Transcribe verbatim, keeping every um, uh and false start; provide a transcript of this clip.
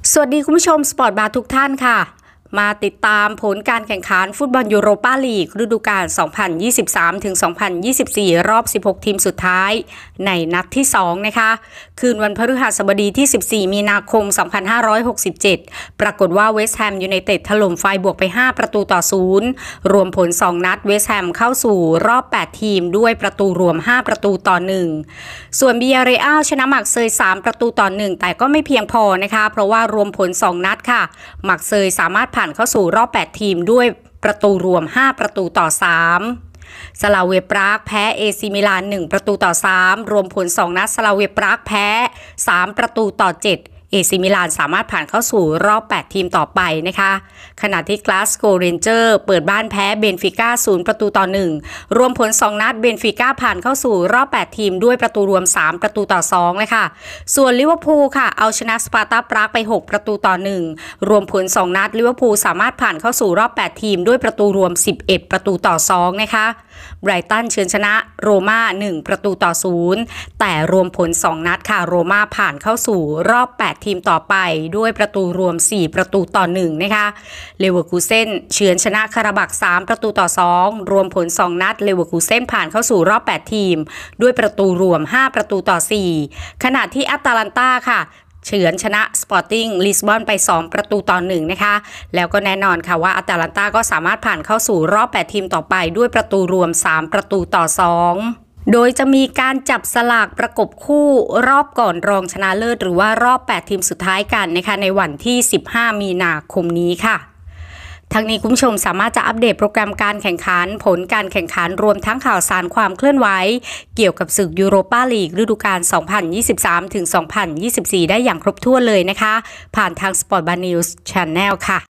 สวัสดีคุณผู้ชมสปอร์ตบาร์ทุกท่านค่ะมาติดตามผลการแข่งขันฟุตบอลยูโรปาลีกฤดูกาล สองพันยี่สิบสามถึงสองพันยี่สิบสี่ รอบ สิบหก ทีมสุดท้ายในนัดที่ สอง นะคะคืนวันพฤหัสบดีที่ สิบสี่ มีนาคม สองพันห้าร้อยหกสิบเจ็ด ปรากฏว่าเวสต์แฮมยูไนเต็ดถล่มไฟบวกไป ห้า ประตูต่อ ศูนย์ รวมผล สอง นัดเวสต์แฮมเข้าสู่รอบ แปด ทีมด้วยประตูรวม ห้า ประตูต่อ หนึ่ง ส่วนบิยาเรอัลชนะมักเซย สาม ประตูต่อ หนึ่ง แต่ก็ไม่เพียงพอนะคะเพราะว่ารวมผล สอง นัดค่ะมักเซยสามารถผ่านเข้าสู่รอบ แปด ทีมด้วยประตูรวม ห้า ประตูต่อ สาม สลาเวปรากแพ้เอซีมิลาน หนึ่ง ประตูต่อ สาม รวมผล สอง นัดสลาเวปรากแพ้ สาม ประตูต่อ เจ็ดเอซีมิลานสามารถผ่านเข้าสู่รอบ แปด ทีมต่อไปนะคะขณะที่กลาสโกเรนเจอร์เปิดบ้านแพ้เบนฟิก้า ศูนย์ ประตูต่อ หนึ่ง รวมผล สอง นัดเบนฟิก้าผ่านเข้าสู่รอบ แปด ทีมด้วยประตูรวม สาม ประตูต่อ สอง เลยค่ะส่วนลิเวอร์พูลค่ะเอาชนะสปาร์ตาปรากไป หก ประตูต่อ หนึ่ง รวมผล สอง นัดลิเวอร์พูลสามารถผ่านเข้าสู่รอบ แปด ทีมด้วยประตูรวม สิบเอ็ด ประตูต่อ สอง นะคะไบรตันเฉือนชนะโรม่า หนึ่ง ประตูต่อ ศูนย์ แต่รวมผล สอง นัดค่ะโรม่าผ่านเข้าสู่รอบ แปด ทีมต่อไปด้วยประตูรวม สี่ ประตูต่อ หนึ่ง นะคะเลเวอร์คูเซ่นเฉือนชนะคาราบัก สาม ประตูต่อ สอง รวมผล สอง นัดเลเวอร์คูเซ่นผ่านเข้าสู่รอบ แปด ทีมด้วยประตูรวม ห้า ประตูต่อ สี่ ขณะที่แอตแลนตาค่ะเฉือนชนะสปอร์ติ้งลิสบอนไป สอง ประตูต่อ หนึ่ง นะคะแล้วก็แน่นอนค่ะว่าแอตแลนตาก็สามารถผ่านเข้าสู่รอบ แปด ทีมต่อไปด้วยประตูรวม สาม ประตูต่อ สองโดยจะมีการจับสลากประกบคู่รอบก่อนรองชนะเลิศหรือว่ารอบ แปด ทีมสุดท้ายกันนะคะในวันที่ สิบห้า มีนาคมนี้ค่ะทั้งนี้คุณผู้ชมสามารถจะอัปเดตโปรแกรมการแข่งขันผลการแข่งขันรวมทั้งข่าวสารความเคลื่อนไหวเกี่ยวกับศึกยูโรปาลีกฤดูกาล สองพันยี่สิบสามถึงสองพันยี่สิบสี่ ได้อย่างครบถ้วนเลยนะคะผ่านทาง Sport Bar News Channel ค่ะ